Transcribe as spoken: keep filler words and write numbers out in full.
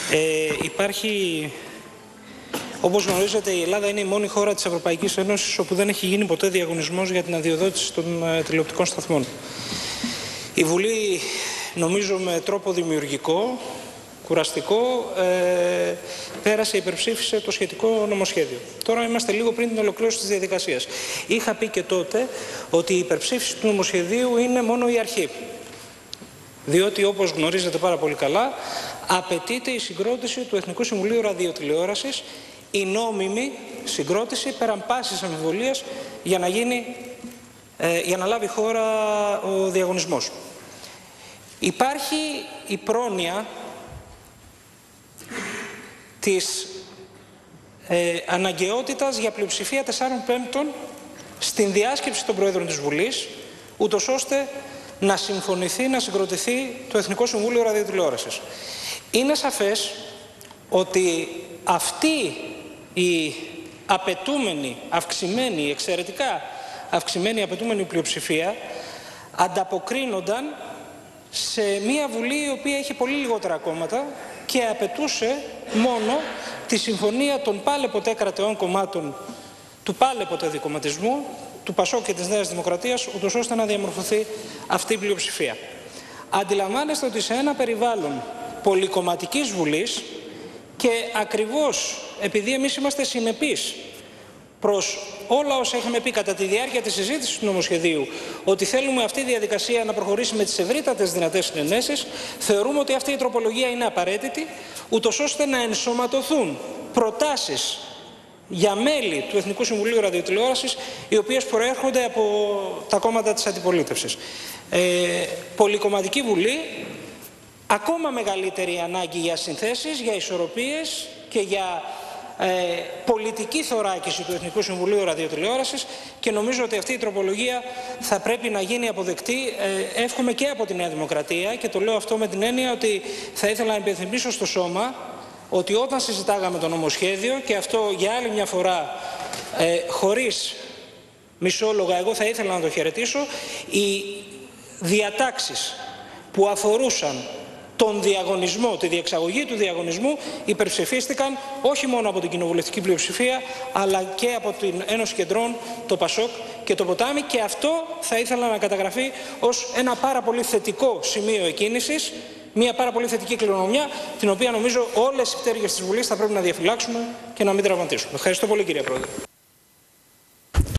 Ε, υπάρχει, όπως γνωρίζετε, η Ελλάδα είναι η μόνη χώρα της Ευρωπαϊκής Ένωσης όπου δεν έχει γίνει ποτέ διαγωνισμός για την αδειοδότηση των ε, τηλεοπτικών σταθμών. Η Βουλή, νομίζω με τρόπο δημιουργικό, κουραστικό, ε, πέρασε, υπερψήφισε το σχετικό νομοσχέδιο. Τώρα είμαστε λίγο πριν την ολοκλήρωση της διαδικασίας. Είχα πει και τότε ότι η υπερψήφιση του νομοσχεδίου είναι μόνο η αρχή. Διότι, όπως γνωρίζετε πάρα πολύ καλά, απαιτείται η συγκρότηση του Εθνικού Συμβουλίου Ραδιοτηλεόρασης, η νόμιμη συγκρότηση πέραν πάσης αμφιβολίας για να γίνει, ε, για να λάβει χώρα ο διαγωνισμός. Υπάρχει η πρόνοια της ε, αναγκαιότητας για πλειοψηφία τεσσάρων πέμπτων στην διάσκεψη των Προέδρων της Βουλής, ούτως ώστε να συμφωνηθεί, να συγκροτηθεί το Εθνικό Συμβούλιο Ραδιοτηλεόρασης. Είναι σαφές ότι αυτή η απαιτούμενη, αυξημένη, εξαιρετικά αυξημένη απαιτούμενη πλειοψηφία ανταποκρίνονταν σε μια Βουλή η οποία είχε πολύ λιγότερα κόμματα και απαιτούσε μόνο τη συμφωνία των πάλε ποτέ κρατεών κομμάτων του πάλε ποτέ δικομματισμού, του Πασόκ και της Νέας Δημοκρατίας, ούτως ώστε να διαμορφωθεί αυτή η πλειοψηφία. Αντιλαμβάνεστε ότι σε ένα περιβάλλον πολυκομματικής Βουλής και ακριβώς επειδή εμείς είμαστε συνεπείς προς όλα όσα είχαμε πει κατά τη διάρκεια της συζήτησης του νομοσχεδίου, ότι θέλουμε αυτή η διαδικασία να προχωρήσει με τις ευρύτατες δυνατές συνενέσεις, θεωρούμε ότι αυτή η τροπολογία είναι απαραίτητη, ούτως ώστε να ενσωματωθούν προτάσεις για μέλη του Εθνικού Συμβουλίου Ραδιοτηλεόρασης, οι οποίες προέρχονται από τα κόμματα της αντιπολίτευσης. Ε, πολυκομματική Βουλή, ακόμα μεγαλύτερη ανάγκη για συνθέσεις, για ισορροπίες και για ε, πολιτική θωράκιση του Εθνικού Συμβουλίου Ραδιοτηλεόρασης, και νομίζω ότι αυτή η τροπολογία θα πρέπει να γίνει αποδεκτή, ε, εύχομαι, και από τη Νέα Δημοκρατία, και το λέω αυτό με την έννοια ότι θα ήθελα να υπενθυμίσω στο Σώμα ότι όταν συζητάγαμε το νομοσχέδιο, και αυτό για άλλη μια φορά ε, χωρίς μισόλογα, εγώ θα ήθελα να το χαιρετήσω, οι διατάξεις που αφορούσαν τον διαγωνισμό, τη διεξαγωγή του διαγωνισμού, υπερψηφίστηκαν όχι μόνο από την κοινοβουλευτική πλειοψηφία, αλλά και από την Ένωση Κεντρών, το Πασόκ και το Ποτάμι, και αυτό θα ήθελα να καταγραφεί ως ένα πάρα πολύ θετικό σημείο εκκίνησης, μια πάρα πολύ θετική κληρονομιά, την οποία νομίζω όλες οι πτέρυγες της Βουλής θα πρέπει να διαφυλάξουμε και να μην τραυματίσουμε. Ευχαριστώ πολύ, κύριε Πρόεδρε.